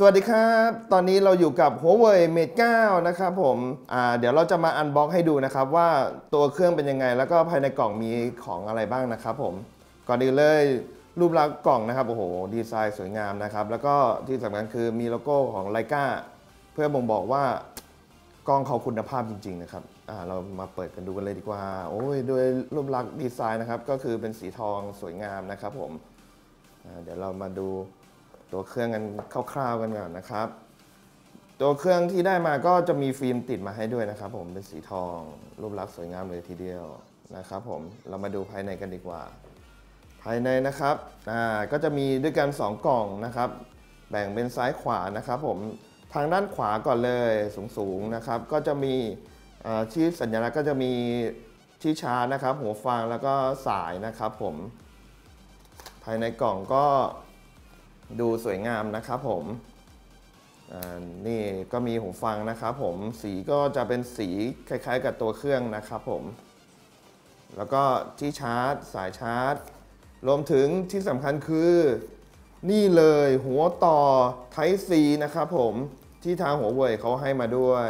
สวัสดีครับตอนนี้เราอยู่กับ Huawei Mate 9นะครับผมเดี๋ยวเราจะมาอันบ็อกให้ดูนะครับว่าตัวเครื่องเป็นยังไงแล้วก็ภายในกล่องมีของอะไรบ้างนะครับผมก่อนอื่นเลยรูปลักษณ์กล่องนะครับโอ้โหดีไซน์สวยงามนะครับแล้วก็ที่สำคัญคือมีโลโก้ของ Leica เพื่อบ่งบอกว่ากล้องเขาคุณภาพจริงๆนะครับเรามาเปิดกันดูกันเลยดีกว่าโอ้ยโดยรูปลักษณ์ดีไซน์นะครับก็คือเป็นสีทองสวยงามนะครับผมเดี๋ยวเรามาดูตัวเครื่องกันคร่าวๆกันก่อนนะครับตัวเครื่องที่ได้มาก็จะมีฟิล์มติดมาให้ด้วยนะครับผมเป็นสีทองรูปลักษณ์สวยงามเลยทีเดียวนะครับผมเรามาดูภายในกันดีกว่าภายในนะครับก็จะมีด้วยกัน2กล่องนะครับแบ่งเป็นซ้ายขวานะครับผมทางด้านขวาก่อนเลยสูงๆนะครับก็จะมีที่สัญลักษณ์ก็จะมีที่ชาร์จนะครับหัวฟังแล้วก็สายนะครับผมภายในกล่องก็ดูสวยงามนะครับผมนี่ก็มีหูฟังนะครับผมสีก็จะเป็นสีคล้ายๆกับตัวเครื่องนะครับผมแล้วก็ที่ชาร์จสายชาร์จรวมถึงที่สำคัญคือนี่เลยหัวต่อ Type C นะครับผมที่ทางHuaweiเขาให้มาด้วย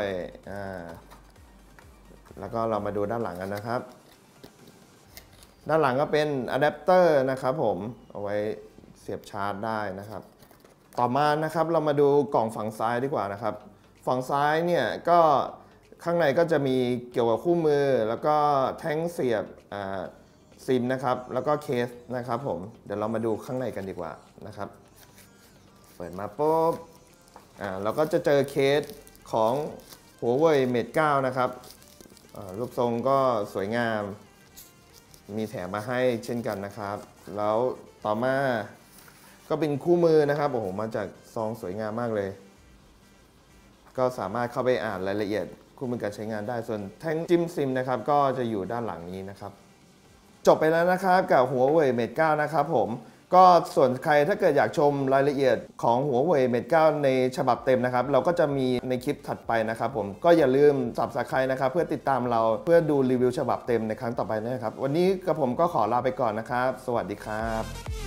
แล้วก็เรามาดูด้านหลังกันนะครับด้านหลังก็เป็นอะแดปเตอร์นะครับผมเอาไว้เสียบชาร์จได้นะครับต่อมานะครับเรามาดูกล่องฝั่งซ้ายดีกว่านะครับฝั่งซ้ายเนี่ยก็ข้างในก็จะมีเกี่ยวกับคู่มือแล้วก็แท่งเสียบซิมนะครับแล้วก็เคสนะครับผมเดี๋ยวเรามาดูข้างในกันดีกว่านะครับเปิดมาปุ๊บเราก็จะเจอเคสของ Huawei Mate 9นะครับรูปทรงก็สวยงามมีแถมมาให้เช่นกันนะครับแล้วต่อมาก็เป็นคู่มือนะครับโอ้โหมาจากซองสวยงามมากเลยก็สามารถเข้าไปอ่านรายละเอียดคู่มือการใช้งานได้ส่วนแท่งจิ้มซิมนะครับก็จะอยู่ด้านหลังนี้นะครับจบไปแล้วนะครับกับ Huawei Mate 9นะครับผมก็ส่วนใครถ้าเกิดอยากชมรายละเอียดของ Huawei Mate 9ในฉบับเต็มนะครับเราก็จะมีในคลิปถัดไปนะครับผมก็อย่าลืม Subscribe นะครับเพื่อติดตามเราเพื่อดูรีวิวฉบับเต็มในครั้งต่อไปนะครับวันนี้กับผมก็ขอลาไปก่อนนะครับสวัสดีครับ